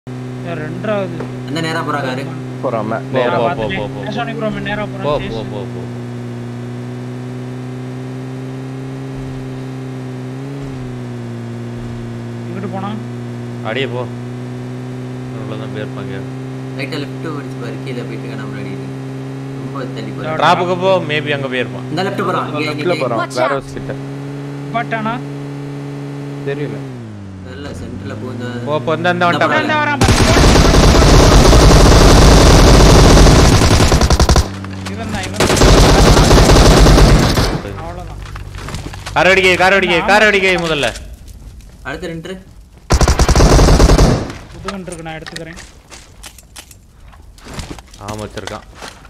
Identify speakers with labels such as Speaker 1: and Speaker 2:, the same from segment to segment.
Speaker 1: ரெண்டாவது
Speaker 2: அந்த நேரா போறாரு
Speaker 3: போறாம நேரா
Speaker 1: போ நேசானி ப்ரோ நேரா போறோம்
Speaker 4: போ
Speaker 1: இங்கிட்டு போனா
Speaker 4: அடியே போ அவ்வளவுதான் பேர்ப்பாங்க
Speaker 2: ரைட்டா லெஃப்ட் ஓடிச்சு பாரு கீழ போயிட்டு நம்ம ரெடி ரொம்ப தள்ளி போறா
Speaker 4: டிராப்புக்கு போ மேபி அங்க போயிருப்பான்
Speaker 2: இந்த லெஃப்ட் போறான்
Speaker 3: இங்க போறான் வேற ஹவுஸ் கிட்ட
Speaker 1: பட்டானா
Speaker 3: தெரியல
Speaker 2: இல்ல சென்டர்ல போங்க
Speaker 4: போ இந்த
Speaker 1: வரான்
Speaker 4: வரான்
Speaker 1: இவன் அவ்வளவுதான்
Speaker 4: கார் அடிக்கை முதல்ல
Speaker 2: அடுத்து ரெண்டு
Speaker 1: புதுகன் இருக்கு நான் எடுத்துக்கிறேன்
Speaker 4: ஆமா வச்சிருக்கான்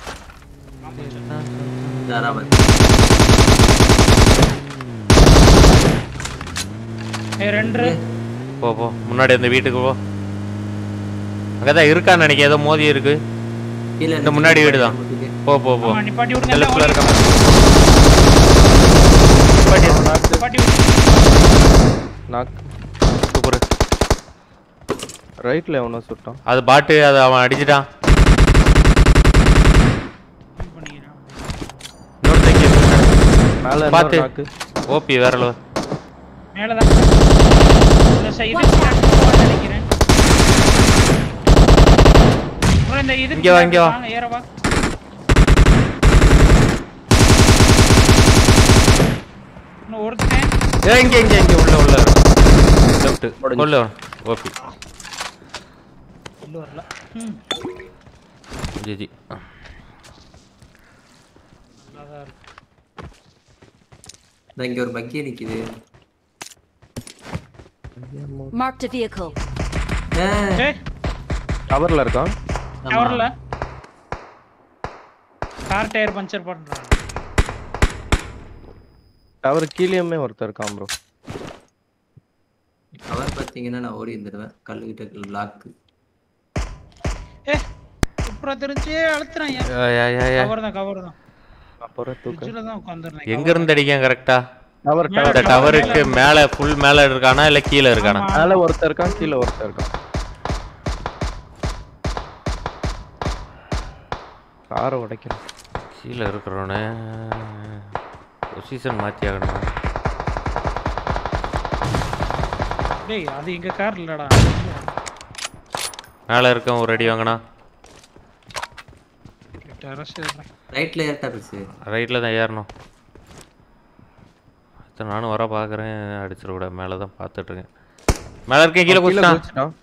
Speaker 1: ரெண்டு
Speaker 4: போ முன்னாடி அந்த வீட்டுக்கு போ அங்கதான் இருக்கான்னு நினைக்க ஏதோ மோதி இருக்கு இந்த முன்னாடி வீடு தான் போ
Speaker 1: நிப்பாட்டி விடுங்க
Speaker 4: லெஃப்ட்ல இருக்க
Speaker 1: நிப்பாட்டி
Speaker 3: நாக்
Speaker 4: சூப்பர்
Speaker 3: ரைட்ல எவனோ சுட்டான்
Speaker 4: அது பாட்டு அது அவன் அடிச்சிட்டான்
Speaker 3: மேல
Speaker 4: பாத்து
Speaker 3: நாக்கு
Speaker 4: ஓபி வேற லோ
Speaker 1: மேல தான் இந்த சைடு நினைக்கிறேன் ப்ரோ இந்த இது
Speaker 4: இங்க வா
Speaker 1: ஏற வா இன்னும் ஒருத்தன்
Speaker 4: இங்க உள்ள லெஃப்ட் கொல்ல ஓபி
Speaker 1: இல்ல வரல
Speaker 4: ஜிஜி
Speaker 1: நல்லாதான் இருக்கு
Speaker 2: இங்க ஒரு பக்கி நிக்குது
Speaker 5: Marked a vehicle.
Speaker 1: ஏய்
Speaker 3: டவர்ல இருக்கான்
Speaker 1: டவர்ல கார் டயர் பஞ்சர் பண்றான்
Speaker 3: டவர் கீழேயுமே ஒருத்தர் இருக்கான் ப்ரோ
Speaker 2: அவர் பாத்தீங்கன்னா நான் ஓடி வந்துடுவேன் கல்லுகிட்ட பிளாக்
Speaker 1: அப்புறம் தெரிஞ்சே அழுத்துறான் கவர் தான்
Speaker 3: அப்புறம் தூக்கு
Speaker 1: இதுல தான் உட்கார்ந்திருந்தேன்
Speaker 4: எங்க இருந்து அடிக்கான் கரெக்ட்டா
Speaker 3: டவர்
Speaker 4: இந்த டவருக்கு மேல ஃபுல் மேல இருக்கானா இல்ல கீழ இருக்கானா
Speaker 3: மேல ஒருத்தர் இருக்கான் கீழ ஒருத்தர் இருக்கான் காரை உடைக்கிறான்
Speaker 4: கீழ இருக்கறவனே பொசிஷன் மாத்தி ஆகணுமா
Speaker 1: டேய் அது எங்க கார் இல்லடா
Speaker 4: மேல இருக்க ஒரு அடி வாங்கனா
Speaker 1: டெரஸ்
Speaker 2: ரைட்ல ஏறட்டா பேசு
Speaker 4: ரைட்ல தான் ஏறணும் நானும் வர பாக்குறேன் அடிச்சிர கூட மேல தான் பாத்துட்டு இருக்கேன் மேல இருக்க கீழ குதிச்சான்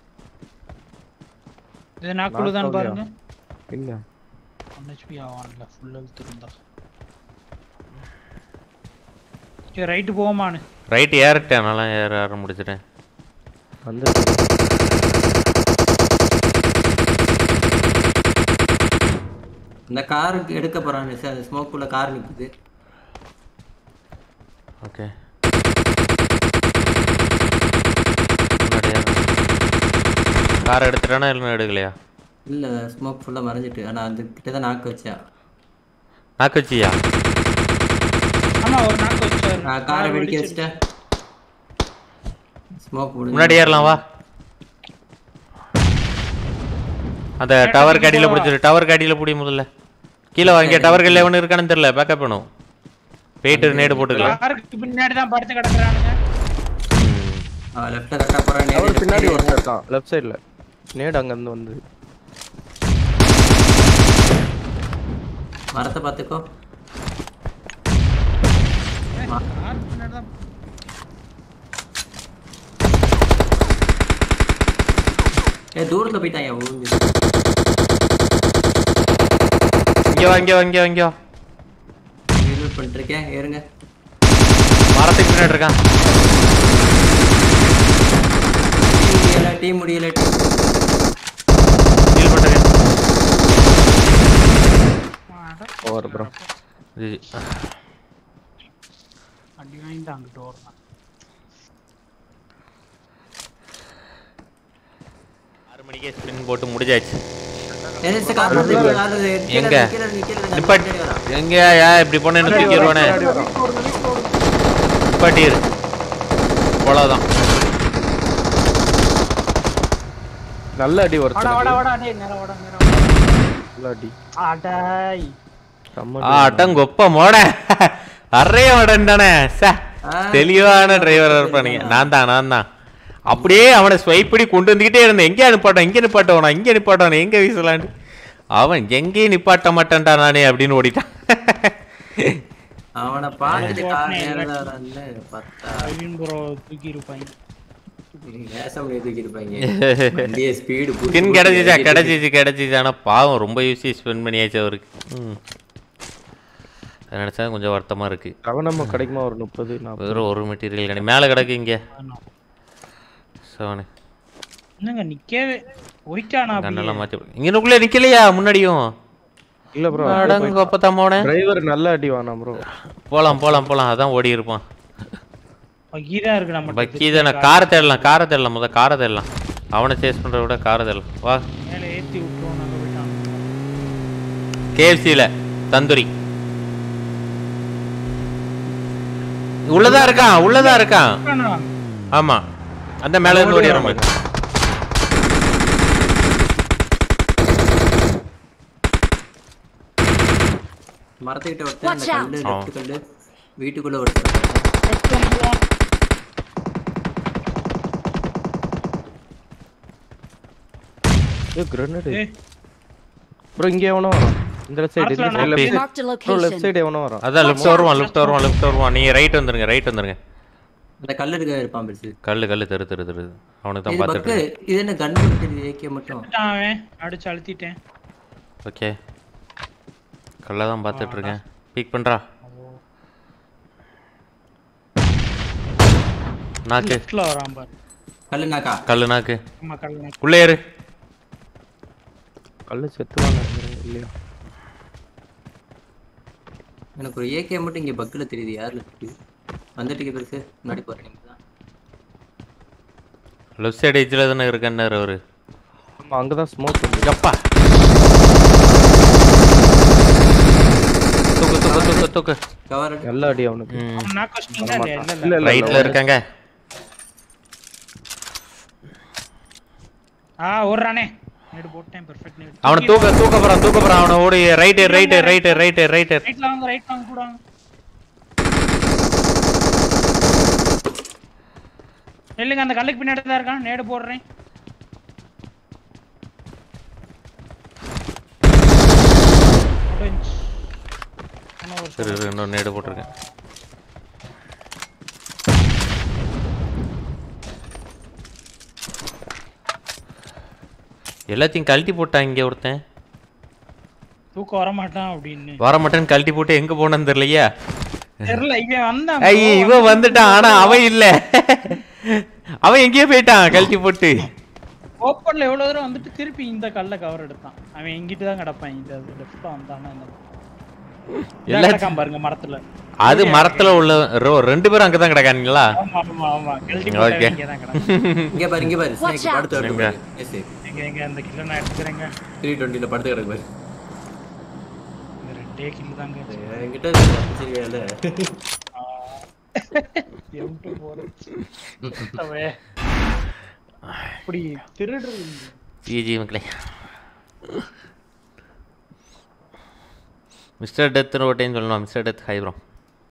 Speaker 1: இது நாக்குல தான் பாருங்க
Speaker 3: இல்ல
Speaker 1: 1 HP ஆவான்ல ஃபுல் ஹெல்த் இருந்தா கே ரைட் போமானு
Speaker 4: ரைட் ஏறட்டேன் நல்லா ஏற முடிச்சிட்டேன்
Speaker 3: வந்து
Speaker 2: இந்த கார் எடுக்க போறானே சார் ஸ்மோக் குள்ள கார் நிக்குது
Speaker 4: ஓகே கார் எடுத்துட்டானா இல்ல எடுக்கலையா
Speaker 2: இல்ல ஸ்மோக் ஃபுல்லா மறைஞ்சிட்டு ஆனா அது கிட்ட தான் நாக்கு வச்சா
Speaker 4: நாக்கு வச்சியா
Speaker 1: ஆமா ஒரு நாக்கு வச்சாரு
Speaker 2: நான் காரை வெடிக்க வச்சிட்டேன் ஸ்மோக்
Speaker 4: முன்னாடி ஏறலாம் வா அந்த டவர் கடியில புடிச்சிரு டவர் கடியில புடி முதல்ல கீழ வாங்க டவர் கடியில எவன் இருக்கானு தெரியல பேக்கப் பண்ணும் பேட் நேடு போட்டுக்கலாம்
Speaker 1: காருக்கு பின்னாடி தான் படுத்து கிடக்குறானுங்க
Speaker 2: லெஃப்ட்ல கட்ட போறேன் நேடு
Speaker 3: பின்னாடி ஒருத்தர் இருக்கான் லெஃப்ட் சைடுல நேடு அங்க இருந்து வந்து
Speaker 2: மரத்தை பாத்துக்கோ
Speaker 1: கார் பின்னாடி தான்
Speaker 2: தூரத்துல போயிட்டாயா ஊந்து
Speaker 4: இங்க வா
Speaker 2: ரீலோட் பண்ணிட்டு இருக்கேன் ஏறுங்க
Speaker 4: மரத்துக்கு பின்னாடி இருக்கான்
Speaker 2: டீம் முடியல
Speaker 4: ஹீல் பண்றேன்
Speaker 3: ஓவர் ப்ரோ
Speaker 4: ஜி
Speaker 1: அடி வாங்கிட்டு அங்கிட்டு ஓடுறான்
Speaker 4: 6 மணிக்கே ஸ்பின் போட்டு முடிஞ்சாச்சு
Speaker 2: எங்க
Speaker 4: எங்க இப்படி போன என்ன தூக்கிடுவானே நிப்பாட்டிரு அவ்வளோதான்
Speaker 3: நல்ல அடி
Speaker 1: வாடா
Speaker 3: ஒருத்தன்
Speaker 1: வாடா வாடா டேய் நேரா வாடா
Speaker 3: நல்ல அடி
Speaker 1: அடாய்
Speaker 3: செம்ம
Speaker 4: அட்டங்கொப்ப மோட அறைய மாடன் தானே தெளிவான டிரைவரா இருப்பானுங்க. நான் தான் அப்படியே அவனை ஸ்வைப் பண்ணி கொண்டு வந்துகிட்டே இருந்தேன். எங்கே நிப்பாட்டவனா எங்க வீசலான்னு. அவன் எங்கேயும் நிப்பாட்ட மாட்டான்டா நானே அப்படின்னு ஓடிட்டான்.
Speaker 2: அவனை பார்த்துட்டு கார் நேரா வரல பத்தா
Speaker 1: ப்ரோ தூக்கி இருப்பாங்க.
Speaker 2: நேசமணி தூக்கி இருப்பாங்க. வண்டியே ஸ்பீடு
Speaker 4: ஸ்கின் கிடைச்சிச்சு. ஆனா பாவம் ரொம்ப யூசி ஸ்பெண்ட் பண்ணியாச்சு அவருக்கு. நினைச்சா கொஞ்சம் வருத்தமா இருக்கு.
Speaker 3: கவனமா கிடைக்குமா ஒரு 30-40
Speaker 4: வெறும் ஒரு மெட்டீரியல் கிடையாது. மேலே கிடக்கு இங்கே சவனே
Speaker 1: என்னங்க நிக்கவே போயிட்டானா
Speaker 4: கண்ணெல்லாம் மாற்றி இங்கனுக்குள்ளே நிக்கலையா முன்னாடியும்?
Speaker 3: இல்ல ப்ரோ
Speaker 4: அடங்க அப்பத்தாமோனே
Speaker 3: டிரைவர் நல்ல அடி வானா ப்ரோ.
Speaker 4: போலாம் அதான் ஓடி இருப்பான்.
Speaker 1: பக்கீதான் இருக்கு நம்ம
Speaker 4: பக்கீதான காரை தேடலாம் முத காரை தேடலாம். அவனை சேஸ் பண்றத விட காரை தேடலாம். வா
Speaker 1: மேல ஏத்தி விட்டுறோம். நாங்க போயிட்டான்
Speaker 4: கேஎஃப்சில தந்தூரி உள்ளதா இருக்கான். ஆமா அந்த மேல இருந்து ஓடி வர
Speaker 2: மரத்துக்கிட்ட ஒருத்தன் அந்த கல்லு லெஃப்ட் கல்லு வீட்டுக்குள்ள ஒருத்தன்
Speaker 3: கிரனேட் ப்ரோ இங்க எவனோ வரான். இந்த side
Speaker 5: Marked a
Speaker 3: bro left
Speaker 5: location.
Speaker 3: Side எவனோ வரான்.
Speaker 4: அதான் லெஃப்ட் வருவான். நீங்க ரைட் வந்துருங்க.
Speaker 2: அந்த கல்லு இருக்க இருப்பான் பெருசு
Speaker 4: கல்லு தெரு அவனுக்கு தான்
Speaker 2: இது
Speaker 4: பார்த்துட்டு
Speaker 2: பக்கு இது என்ன கன் மட்டும் ஏகே மட்டும்
Speaker 1: அவன் அடிச்சு அழுத்திட்டேன்.
Speaker 4: ஓகே கல்லை தான் பார்த்துட்டு இருக்கேன். பீக் பண்றா நாக்கு
Speaker 1: லெஃப்ட்ல வரான் பாரு.
Speaker 2: கல்லு நாக்கா
Speaker 4: நாக்கு
Speaker 1: ஆமா கல்லு
Speaker 4: உள்ளே ஏறு.
Speaker 3: கல்லு செத்துவாங்க இல்லையா?
Speaker 2: எனக்கு ஒரு ஏகே மட்டும் இங்க பக்குல தெரியுது. யார்ல தெரியுது வந்துட்டீங்க பெருசு முன்னாடி போறீங்க தான்.
Speaker 4: லெஃப்ட் சைடு எட்ஜ்ல தானே இருக்கன்னாரு அவரு.
Speaker 3: ஆமா அங்க தான் ஸ்மோக் வந்து
Speaker 4: அப்பா தூக்கு
Speaker 2: கவர்
Speaker 3: நல்ல அடி அவனுக்கு.
Speaker 1: நான் கஷ்டம் இல்ல
Speaker 4: ரைட்ல இருக்காங்க.
Speaker 1: ஓடுறானே நேடு போட்டேன். பெர்ஃபெக்ட் நேடு.
Speaker 4: அவனை தூக்க போறான். அவனை ஓடி ரைட்
Speaker 1: ரைட்ல வாங்க கூட வாங்க. இல்லங்க அந்த கல்லுக்கு பின்னாடி தான் இருக்கான். நேடு போடுறேன்.
Speaker 4: சரி இன்னொரு நேடு போட்டிருக்கேன். எல்லாத்தையும் கழட்டி போட்டான் இங்க ஒருத்தன்.
Speaker 1: தூக்கம் வர மாட்டான் அப்படின்னு
Speaker 4: வரமாட்டேன்னு கழட்டி போட்டு எங்க போனான்னு தெரியலையா?
Speaker 1: தெரியல. இவன் வந்தான்.
Speaker 4: இவன் வந்துட்டான். ஆனா அவன் இல்ல, அவன் எங்கேயோ போயிட்டான் கழட்டி போட்டு.
Speaker 1: ஓப்பன்ல எவ்வளவு தூரம் வந்துட்டு திருப்பி இந்த கல்ல கவர் எடுத்தான். அவன் எங்கிட்டு தான் கிடப்பான். இந்த லெஃப்ட்ல வந்தானா எல்லாம் பாருங்க மரத்துல.
Speaker 4: அது மரத்துல உள்ள ரெண்டு பேரும் அங்கதான் கிடக்கானுங்களா?
Speaker 1: ஆமா கழட்டி போட்டு இங்க தான் கிடக்கு.
Speaker 2: இங்க பாரு ஸ்னேக் படுத்து கிடக்கு. எஸ்
Speaker 1: எங்க அந்த கில்ல நான் எடுத்துறேங்க.
Speaker 2: 320 ல படுத்து கிடக்கு பாரு.
Speaker 1: இந்த ரெண்டே கில் தாங்க.
Speaker 2: என்கிட்ட சரியால
Speaker 1: எம்டு போறச்சு. தவே அப்படி திருடுறது
Speaker 4: ஜிஜி மக்களே. மிஸ்டர் டெத் ரோட்டேன்னு சொல்லணும். Mister death hi bro.